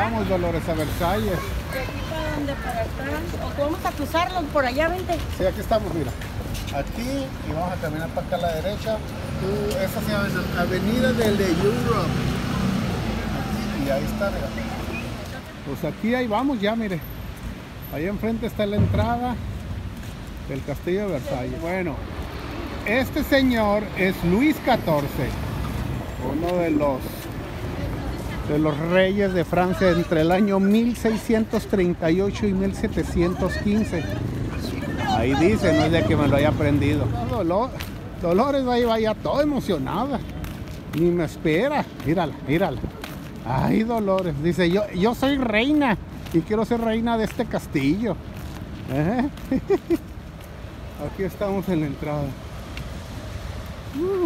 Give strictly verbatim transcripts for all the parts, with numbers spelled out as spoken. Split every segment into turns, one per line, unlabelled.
llegamos, Dolores, a Versalles.
¿De aquí para dónde? ¿Para atrás? ¿O vamos a cruzarlo por allá, vente?
Sí, aquí estamos, mira. Aquí, y vamos a caminar para acá a la derecha. Uh, esta se llama Avenida del de Europe. Aquí, y ahí está, mira. Pues aquí, ahí vamos ya, mire. Ahí enfrente está la entrada del Castillo de Versalles. Bueno, este señor es Luis catorce, uno de los de los reyes de Francia entre el año mil seiscientos treinta y ocho y mil setecientos quince. Ahí dice, no es de que me lo haya aprendido. Dolor, Dolores ahí vaya toda emocionada. Ni me espera. Mírala, mírala. Ay, Dolores. Dice, yo, yo soy reina y quiero ser reina de este castillo. ¿Eh? Aquí estamos en la entrada. Uh,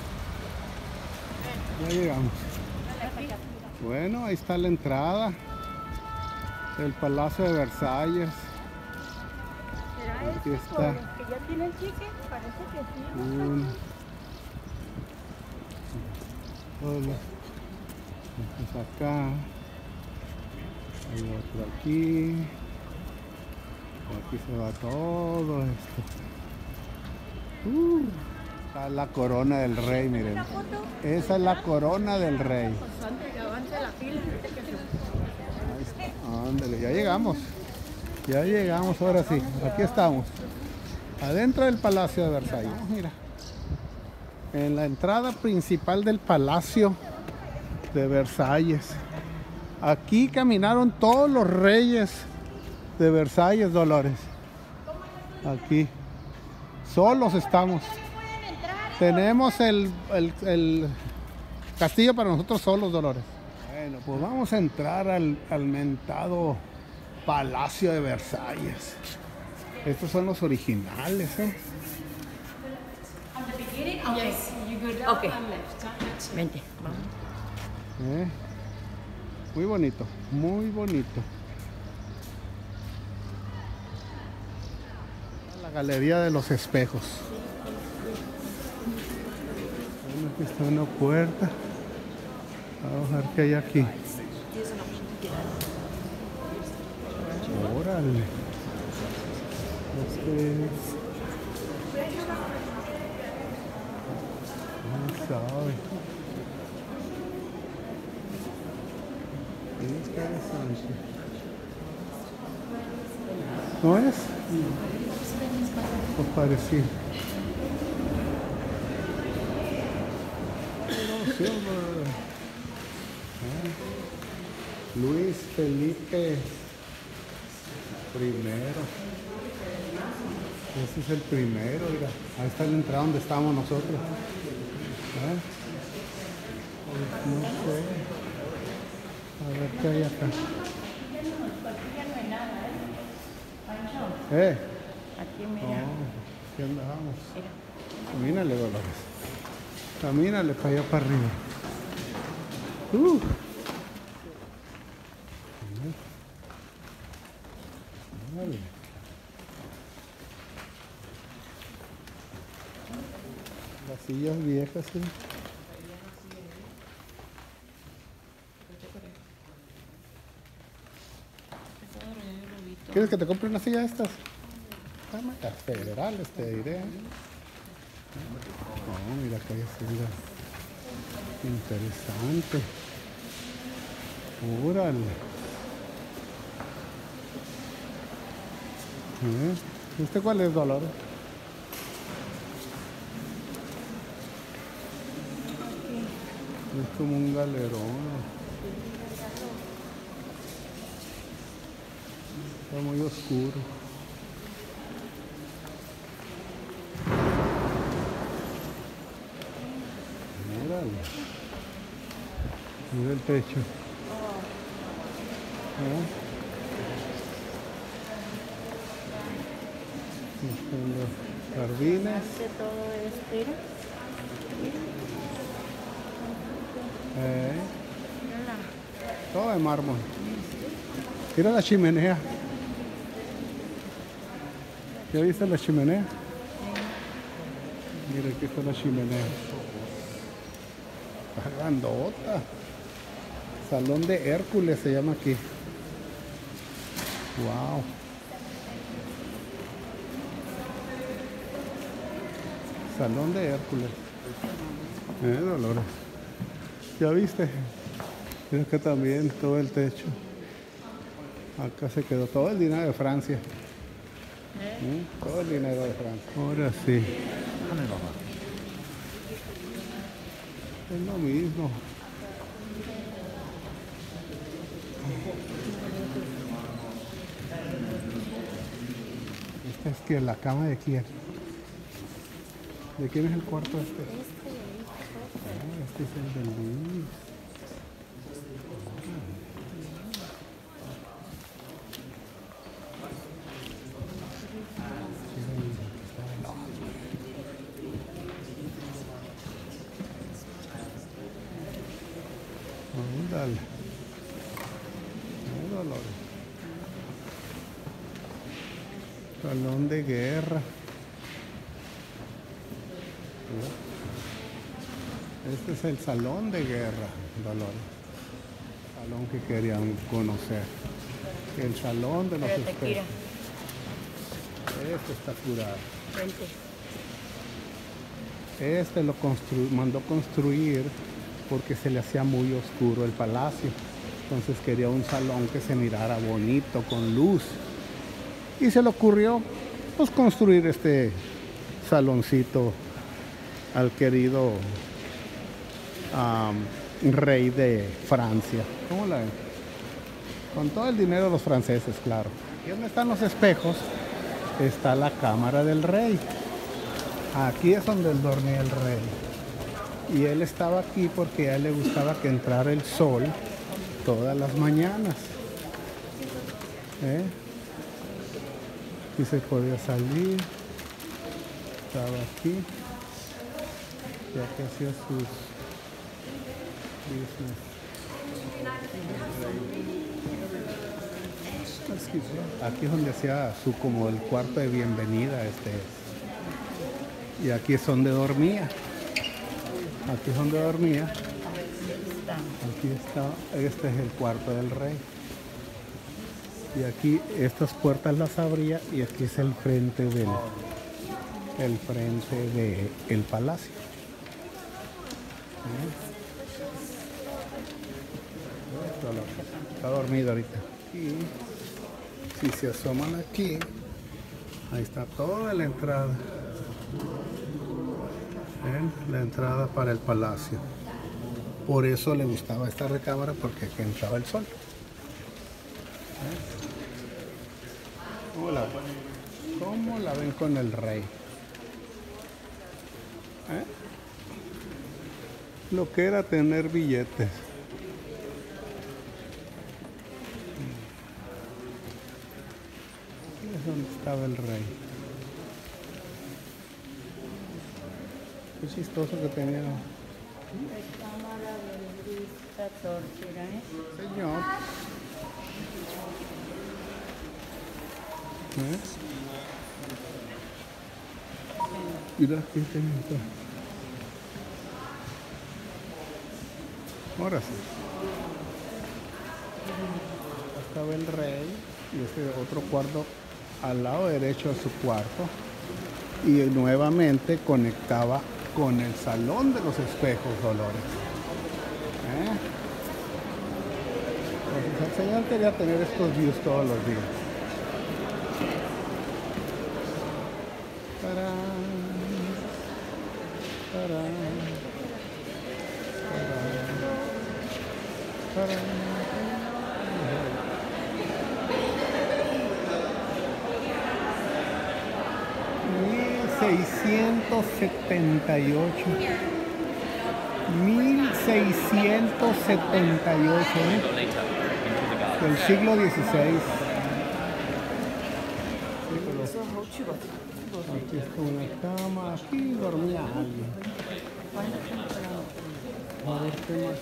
ya llegamos. Bueno, ahí está la entrada del Palacio de Versalles.
¿Será
Aquí
este
está.
que ya tienen chique? Parece que sí.
Un... Hola. Pues acá. Hay otro aquí. Aquí se va todo esto. Uh, está la corona del rey, miren. Esa es la corona del rey. Ahí está. Ándale, ya llegamos. Ya llegamos, ahora sí. Aquí estamos. Adentro del Palacio de Versalles. Mira. En la entrada principal del Palacio de Versalles. Aquí caminaron todos los reyes de Versalles, Dolores. Aquí. Solos estamos. Tenemos el, el, el castillo para nosotros solos, Dolores. Bueno, pues vamos a entrar al, al mentado Palacio de Versalles. Estos son los originales, ¿eh?
Ok. Vente, vamos.
¿Eh? Muy bonito, muy bonito. La galería de los espejos. Bueno, aquí está una puerta. Vamos a ver qué hay aquí. Órale. Este es... No sabe. Es interesante. ¿No es? Pues parecido. No sé, ¿eh? Luis Felipe primero. Ese es el primero, mira. Ahí está la entrada donde estamos nosotros. ¿Eh? No sé. A ver qué hay acá. ¿Eh?
Aquí, mira.
No, aquí andamos. Camínale, Dolores. Camínale para allá para arriba. Uh. Vale. Las sillas viejas, sí. ¿Quieres que te compre una silla de estas? Las federales, te diré. No, mira que hay sillas interesante. Órale. ¿Eh? ¿Este cuál es, Dolores? Es como un galerón. Está muy oscuro. Míralo. Mira el techo. ¿Eh? Están los jardines.
Todo esto,
Eh. Todo de mármol. Mira la chimenea. ¿Ya viste la chimenea? Mira, aquí está la chimenea. Está grandota. Salón de Hércules se llama aquí. Wow. Salón de Hércules. Eh, Dolores. ¿Ya viste? Mira que también todo el techo. Acá se quedó todo el dinero de Francia. ¿Eh? Todo el dinero de Francia. Ahora sí. Es lo mismo. Esta es que la cama de quién. ¿De quién es el cuarto este? Ah, este es el del Luis. Dale. Salón de guerra. Este es el salón de guerra, Dolores. Salón que querían conocer. El salón de los espejos. Este está curado. Este lo constru mandó construir porque se le hacía muy oscuro el palacio. Entonces quería un salón que se mirara bonito, con luz. Y se le ocurrió pues construir este saloncito al querido um, rey de Francia. ¿Cómo la ven? Con todo el dinero de los franceses, claro. ¿Y dónde están los espejos? Está la cámara del rey. Aquí es donde él dormía el rey. Y él estaba aquí porque a él le gustaba que entrara el sol todas las mañanas. ¿Eh? Aquí se podía salir. Estaba aquí. Ya que hacía sus business. Aquí es donde hacía su como el cuarto de bienvenida. Este es. Y aquí es donde dormía. Aquí es donde dormía. Aquí está, este es el cuarto del rey. Y aquí estas puertas las abría y aquí es el frente del el frente de el palacio. ¿Eh? Está dormido ahorita. Y si se asoman aquí, ahí está toda la entrada. ¿Ven? La entrada para el palacio. Por eso le gustaba esta recámara, porque aquí entraba el sol. ¿Eh? ¿Cómo la ven? ¿Cómo la ven con el rey? ¿Eh? Lo que era tener billetes. Aquí es donde estaba el rey. Qué chistoso que tenía.
Cámara de Luis catorce, ¿eh?
Señor. ¿Eh? Mira, aquí tenía. Ahora sí. Estaba el rey y ese otro cuarto al lado derecho de su cuarto. Y nuevamente conectaba con el salón de los espejos, Dolores. ¿Eh? Entonces, el señor quería tener estos views todos los días. ¡Tarán! ¡Tarán! ¡Tarán! ¡Tarán! seiscientos setenta y ocho. mil seiscientos setenta y ocho, ¿eh? Del siglo dieciséis. Aquí está una cama, aquí dormía alguien. A ver qué más.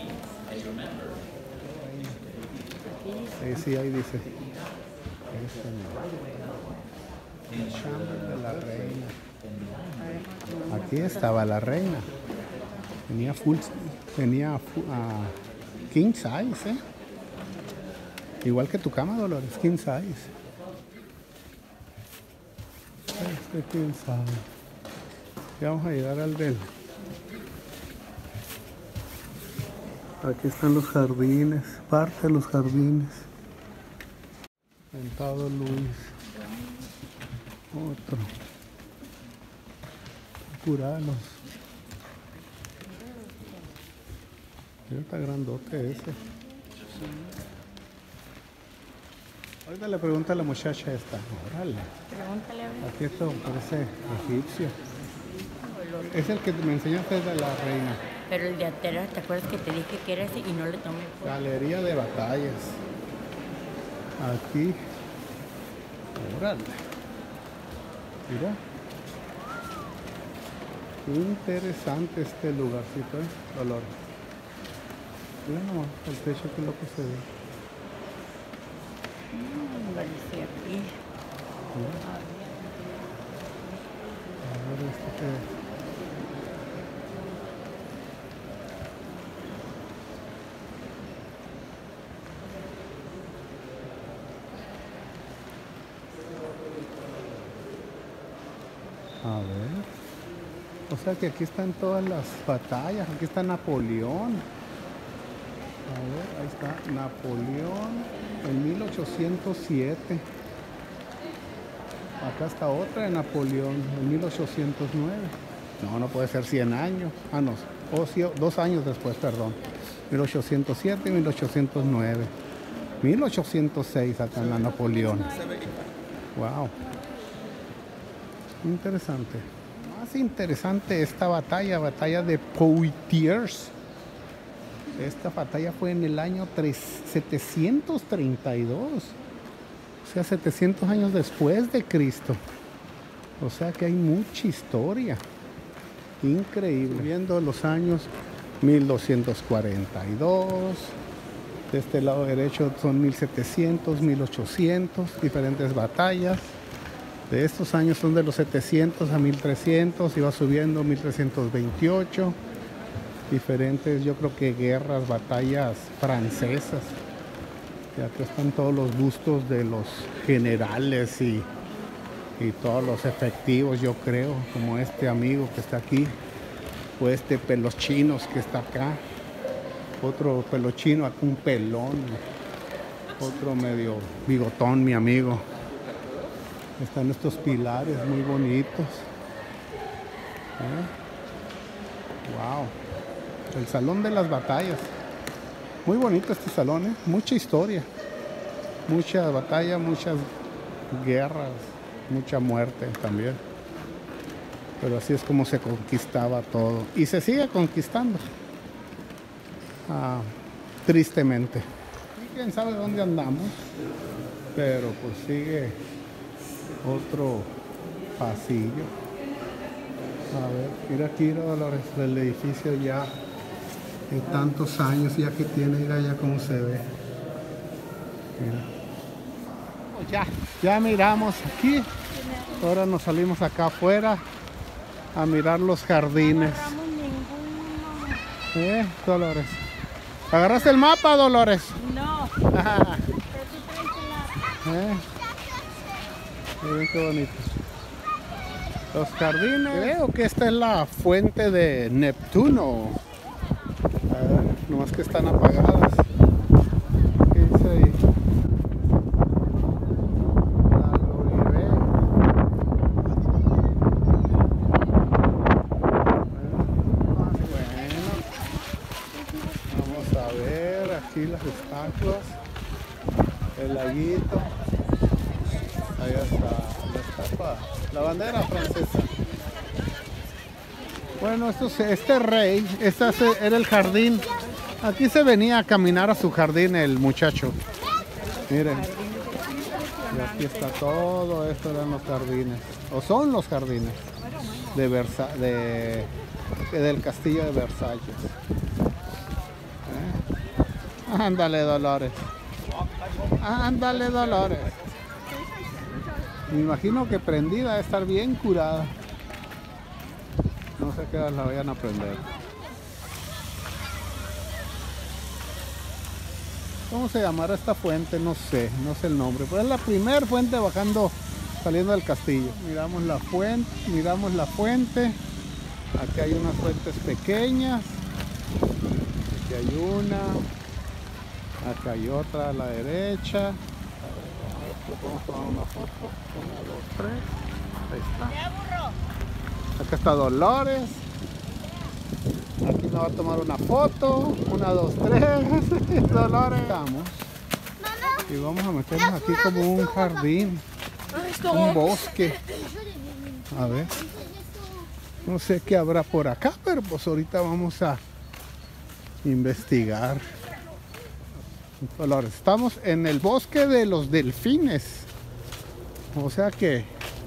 Sí, sí, ahí dice. Este no. El chamber de la reina. Aquí estaba la reina. Tenía full, tenía uh, king size, ¿eh? Igual que tu cama, Dolores, king size. Este king size. Ya vamos a llegar al del. Aquí están los jardines, parte de los jardines. Sentado Luis. Otro. Curanos. Mira, está grandote ese. Ahorita le pregunta a la muchacha esta. Órale.
Pregúntale a ver.
Aquí esto parece egipcio. Es el que me enseñaste de la reina.
Pero el de atrás, ¿te acuerdas que te dije que era ese y no le tomé foto?
Galería de batallas. Aquí. Órale. Mira. Interesante este lugarcito, ¿eh? Dolor. Mira nomás, el techo que loco se ve.
Mm, parece aquí.
Mira. A ver esto que es. A ver, o sea que aquí están todas las batallas, aquí está Napoleón. A ver, ahí está Napoleón en mil ochocientos siete. Acá está otra de Napoleón en mil ochocientos nueve. No, no puede ser cien años. Ah, no, oh, sí, dos años después, perdón. mil ochocientos siete y mil ochocientos nueve. mil ochocientos seis acá en la Napoleón. Wow. Interesante. Más interesante esta batalla, batalla de Poitiers. Esta batalla fue en el año setecientos treinta y dos. O sea, setecientos años después de Cristo. O sea que hay mucha historia. Increíble. Viendo los años mil doscientos cuarenta y dos. De este lado derecho son mil setecientos, mil ochocientos. Diferentes batallas. De estos años son de los setecientos a mil trescientos, iba subiendo mil trescientos veintiocho, diferentes, yo creo que guerras, batallas francesas. Y aquí están todos los bustos de los generales y, y todos los efectivos, yo creo, como este amigo que está aquí, o este pelos chinos que está acá, otro pelo chino, aquí un pelón, otro medio bigotón, mi amigo. Están estos pilares muy bonitos. ¿Eh? Wow. El salón de las batallas. Muy bonito este salón, ¿eh? Mucha historia. Mucha batalla, muchas guerras, mucha muerte también. Pero así es como se conquistaba todo. Y se sigue conquistando. Ah, tristemente. Y quién sabe dónde andamos. Pero pues sigue otro pasillo. A ver, mira aquí, Dolores, el edificio ya de tantos años ya que tiene, mira ya cómo se ve. Mira. Ya, ya miramos aquí. Ahora nos salimos acá afuera a mirar los jardines.
No agarramos ninguno.
¿Eh, Dolores? ¿Agarraste el mapa, Dolores?
No.
Ajá.
Pero sí traes la...
¿Eh? Miren qué bonito. Los jardines. Creo que esta es la fuente de Neptuno. A ver, nomás que están apagadas. ¿Qué dice ahí? La Loire. Bueno. Vamos a ver aquí las estatuas. El laguito. Ahí está la estatua, la bandera francesa. Bueno, esto, este rey, este era el jardín. Aquí se venía a caminar a su jardín el muchacho. Miren. Y aquí está todo esto, eran los jardines. O son los jardines de Versa de, del castillo de Versalles. ¿Eh? Ándale, Dolores. Ándale, Dolores. Me imagino que prendida debe estar bien curada. No sé qué la vayan a prender. ¿Cómo se llamará esta fuente? No sé, no sé el nombre. Pero es la primera fuente bajando, saliendo del castillo. Miramos la fuente, miramos la fuente. Aquí hay unas fuentes pequeñas. Aquí hay una. Acá hay otra a la derecha. Vamos a tomar una foto. Una, dos, tres. Ahí está. Acá está Dolores. Aquí nos va a tomar una foto. Una, dos, tres. Dolores. Estamos. Y vamos a meternos aquí como un jardín. Un bosque. A ver. No sé qué habrá por acá, pero pues ahorita vamos a investigar. Dolores, estamos en el bosque de los delfines. O sea que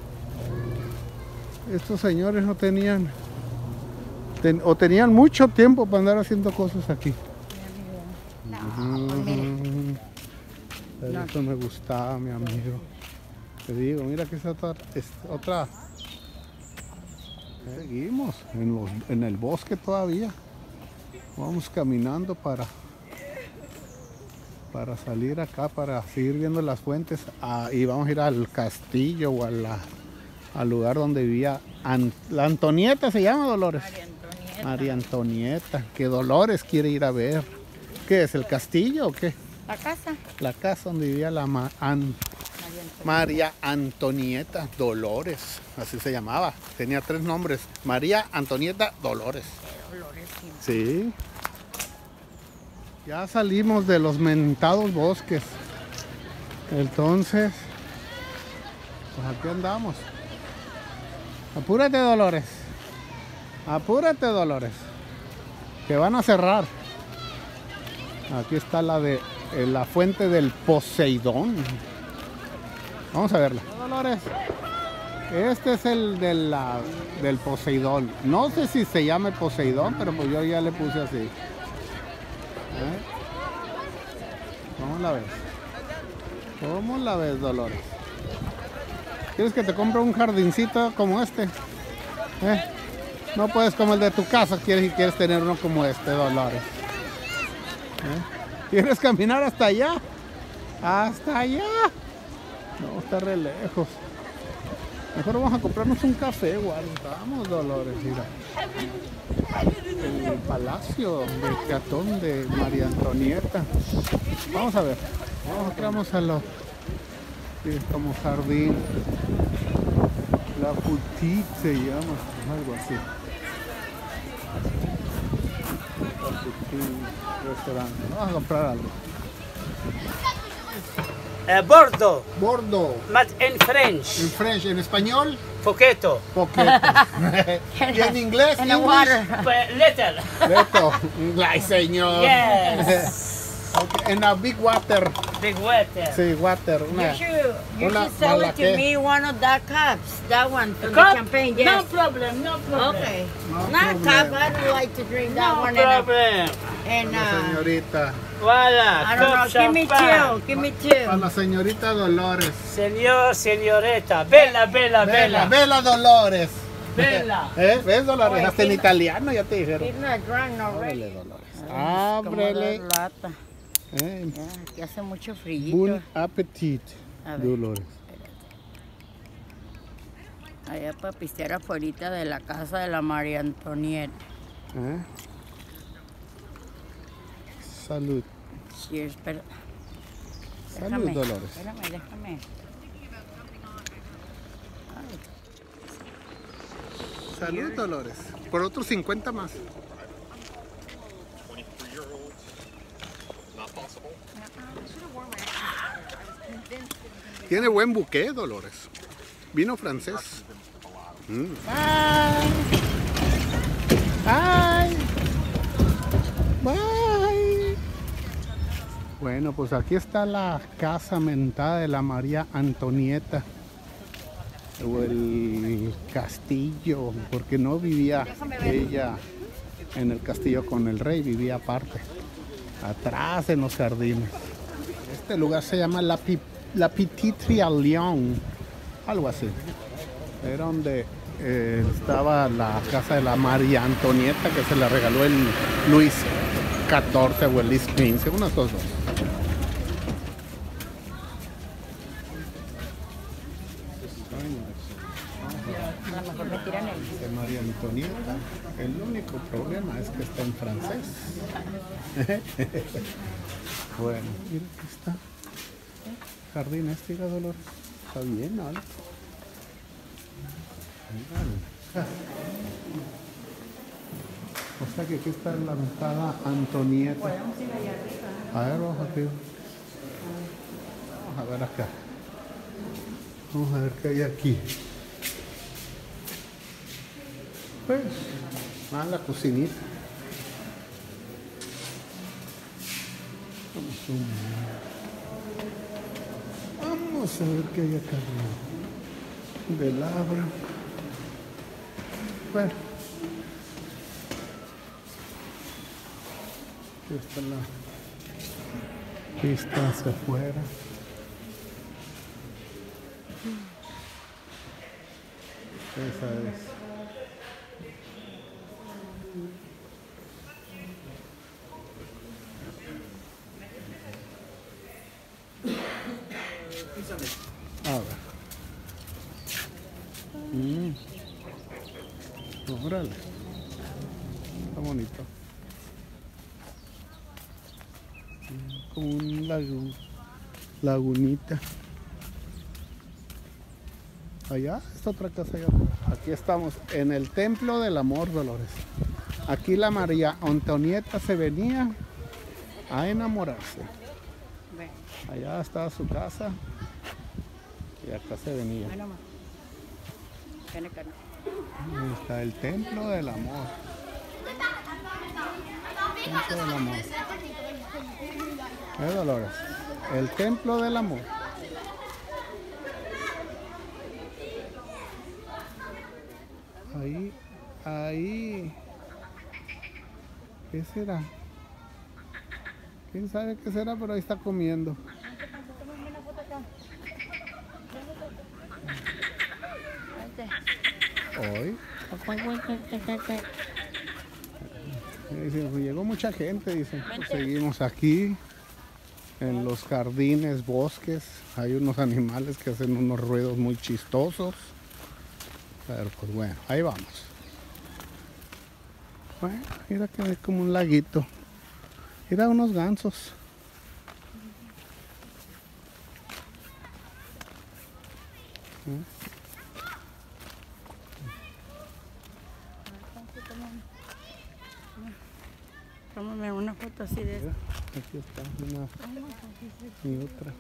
estos señores no tenían ten, o tenían mucho tiempo para andar haciendo cosas aquí.
No, pues mire.
Pero
No.
esto me gustaba, mi amigo. Te digo, mira que esa otra, es otra. Seguimos en, los, en el bosque todavía. Vamos caminando para para salir acá, para seguir viendo las fuentes. Ah, y vamos a ir al castillo o a la, al lugar donde vivía An, la Antonieta, se llama Dolores.
María Antonieta.
María Antonieta, que Dolores quiere ir a ver. ¿Qué es, el castillo o qué?
La casa.
La casa donde vivía la Ma, An,
María Antonieta.
María Antonieta Dolores, así se llamaba. Tenía tres nombres. María Antonieta Dolores.
Dolores, sí.
Sí. Ya salimos de los mentados bosques. Entonces, pues aquí andamos. Apúrate, Dolores. Apúrate, Dolores. Que van a cerrar. Aquí está la de eh, la fuente del Poseidón. Vamos a verla. Dolores. Este es el de la, del Poseidón. No sé si se llama Poseidón, pero pues yo ya le puse así. ¿Eh? ¿Cómo la ves? ¿Cómo la ves, Dolores? ¿Quieres que te compre un jardincito como este? ¿Eh? No puedes como el de tu casa, quieres y quieres tener uno como este, Dolores. ¿Eh? ¿Quieres caminar hasta allá? ¡Hasta allá! No, está re lejos. Mejor vamos a comprarnos un café, guardamos, Dolores, mira. El palacio de Catón de María Antonieta. Vamos a ver. Vamos, entramos a lo que es como jardín. La Petit se llama, algo así. La Petit restaurante. Vamos a comprar algo.
Eh, bordo,
Bordo.
but in French.
En French, en español,
Poquito.
poquito. Y en inglés,
En the
English,
water.
Pues, little.
Leto. Ay, señor.
Yes.
Okay, en a big water.
Big water.
Sí, water. Una,
You should, you
una
should sell it
malaqué.
to me one of that cups. That one from the
Cup?
champagne,
No
yes.
problem, no problem.
Okay.
No
Not
problem.
cup, I don't like to drink that
No
one in a,
problem.
in
la
a,
señorita.
Voilà,
I don't know,
cup
give me
champagne.
two, give me
A
two.
la señorita Dolores.
Señor, señorita. Bella, bella,
Bella,
bella.
Bella Dolores.
Bella.
¿Eh? ¿Ves, Dolores?
Oye,
Hasta en
sí.
italiano ya te dijeron.
He's not drunk, no
Ábrele,
ready.
Dolores.
Como
Ábrele.
la lata.
Eh,
Ya, que hace mucho frío.
Buen appetit,
A ver.
Dolores.
Allá para pistear afuera de la casa de la María Antonieta.
¿Eh? Salud.
Sí, espera.
Salud,
Déjame,
Dolores.
Espérame, déjame.
Salud, Dolores. Por otros cincuenta más. Tiene buen buque, Dolores. Vino francés. Mm. Bye. Bye. Bye. Bueno, pues aquí está la casa mentada de la María Antonieta. O el castillo, porque no vivía ella en el castillo con el rey, vivía aparte, atrás en los jardines. Este lugar se llama La, Pi, La Petit Trianon, algo así. Era donde eh, estaba la casa de la María Antonieta, que se la regaló el Luis catorce o el Luis quince, unas dos. Antonieta. El único problema es que está en francés. Bueno, mira aquí está. Jardín este, mira, Dolores. Está bien alto. Mira. O sea que aquí está la aventada Antonieta.
Podemos ir allá arriba.
A ver, vamos aquí. Vamos a ver acá. Vamos a ver qué hay aquí. Pues, ah, la cocinita. Vamos a, Vamos a ver qué hay acá. De labra. Bueno. Aquí está la pista hacia afuera. Esa es. A ver. Mm. Órale. Está bonito. Como un lago, lagunita. Allá está otra casa allá. Aquí estamos en el Templo del Amor, Dolores. Aquí la María Antonieta se venía a enamorarse.
Ven,
Allá estaba su casa y acá se venía.
ven nomás. Ven acá.
Ahí está el Templo del Amor. Templo del Amor. ¿Eh, Dolores? El Templo del Amor. Ahí, ahí. ¿Qué será? ¿Quién sabe qué será? Pero ahí está comiendo. Hoy. Dicen, pues llegó mucha gente, dicen. Pues seguimos aquí en los jardines, bosques. Hay unos animales que hacen unos ruidos muy chistosos. Pero pues bueno, ahí vamos. Bueno, mira que hay como un laguito. Mira unos gansos. ¿Eh?
Tómame una foto así de
Mira, aquí está una y otra.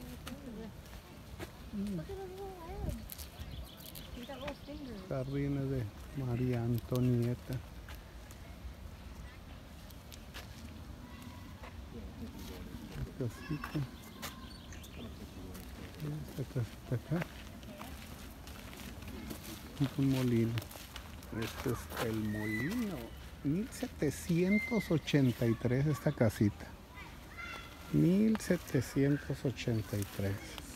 Jardines de María Antonieta. La casita. Esta casita acá. Un molino. Este es el molino. mil setecientos ochenta y tres esta casita. mil setecientos ochenta y tres.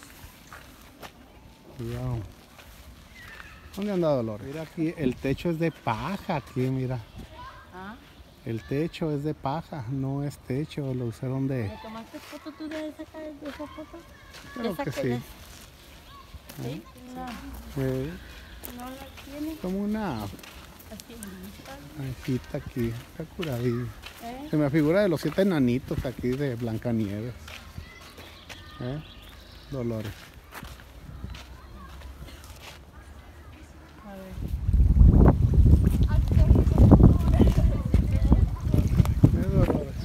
Cuidado. ¿Dónde anda Dolores? Mira aquí, el techo es de paja aquí, mira.
¿Ah?
El techo es de paja, no es techo, lo usaron de...
¿Me tomaste foto tú de esa, de esa foto?
Creo
¿Esa
que
que
sí.
es? ¿Sí? No,
Eh,
no la tiene
como una
así.
anjita aquí, está curadilla.
¿Eh?
Se me figura de los siete enanitos aquí de Blancanieves. ¿Eh? Dolores.
A ver.
¿Eh, Dolores?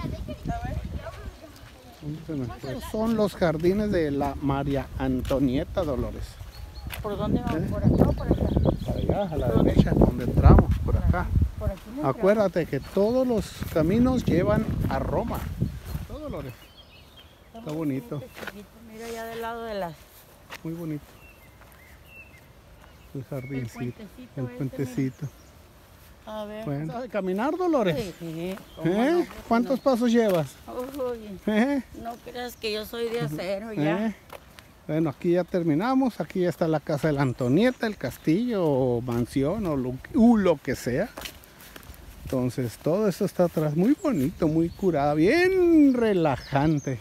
¿Dónde se me fue? Son los jardines de la María Antonieta, Dolores.
¿Por dónde vamos?
¿Eh?
¿Por acá o por acá?
Para allá, a la derecha, donde entramos, por acá.
Por aquí. no
Acuérdate que todos los caminos llevan a Roma. ¿No, Dolores? Está bonito,
Mira allá del lado de las...
muy bonito. El jardincito,
puentecito
el
ese,
puentecito.
A ver.
Bueno, ¿sabes caminar, Dolores?
Sí, sí. ¿Cómo
¿Eh?
no? Pues,
¿Cuántos
no.
pasos llevas?
Uy,
¿Eh?
no creas que yo soy de acero ya.
¿Eh? Bueno, aquí ya terminamos. Aquí ya está la casa de la Antonieta, el castillo, o mansión, o lo, uh, lo que sea. Entonces, todo eso está atrás. Muy bonito, muy curada, bien relajante.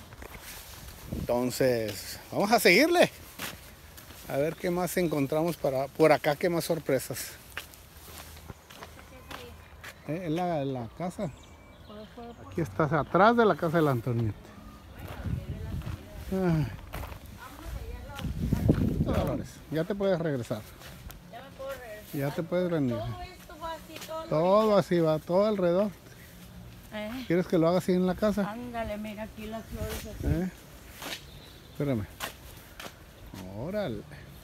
Entonces, vamos a seguirle. A ver qué más encontramos para por acá, qué más sorpresas. Eh, la, la casa. Aquí estás atrás de la casa de la Antonieta. Ay. Dolores, ya te puedes regresar.
Ya me puedo regresar.
Ya te puedes venir.
Todo esto va así, todo.
Todo así va, todo alrededor.
Eh,
¿Quieres que lo haga así en la casa?
ándale, mira aquí las flores así.
¿Eh? Espérame. Órale.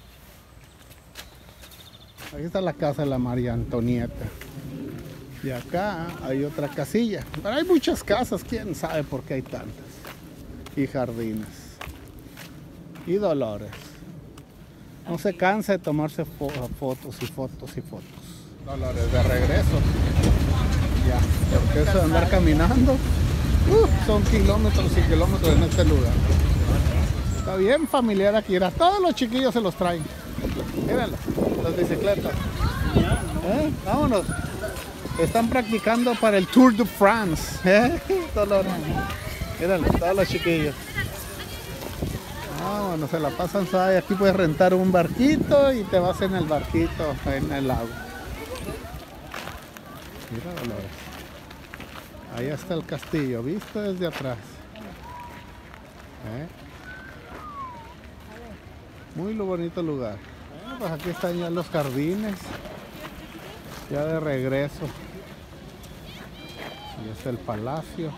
Aquí está la casa de la María Antonieta. Y acá hay otra casilla. Pero hay muchas casas, quién sabe por qué hay tantas. Y jardines. Y Dolores. No se cansa de tomarse fo- fotos y fotos y fotos. Dolores, de regreso. Ya, porque eso de andar caminando, uh, son kilómetros y kilómetros en este lugar. Está bien familiar aquí, era. Todos los chiquillos se los traen. Mírenlo, las bicicletas. ¿Eh? Vámonos. Están practicando para el Tour de France. ¿Eh? Dolores. Mírenlo, todos los chiquillos. Vámonos, se la pasan suave. Aquí puedes rentar un barquito y te vas en el barquito en el lago. Mira, Dolores. Ahí está el castillo, visto desde atrás. ¿Eh? Muy lo bonito lugar. Bueno, pues aquí están ya los jardines. Ya de regreso. Y es el palacio.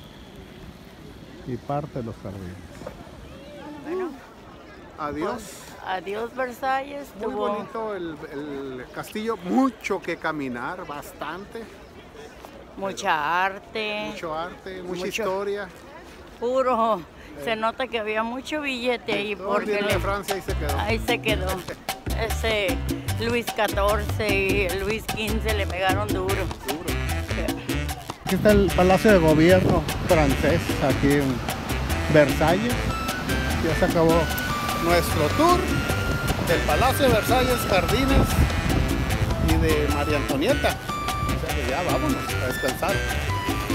Y parte de los jardines.
Bueno,
Adiós.
adiós Versalles.
Muy
tuvo-
bonito el, el castillo. Mucho que caminar, bastante.
Mucha arte.
Mucho arte, mucha
Mucho.
historia.
Puro. Se nota que había mucho billete ahí
Todo el
porque
dinero de
le-
Francia ahí se quedó.
ahí se quedó. Ese Luis catorce y el Luis quince le pegaron duro.
Seguro. Aquí está el Palacio de Gobierno francés, aquí en Versalles. Ya se acabó nuestro tour del Palacio de Versalles, Jardines y de María Antonieta. O sea que ya vámonos a descansar.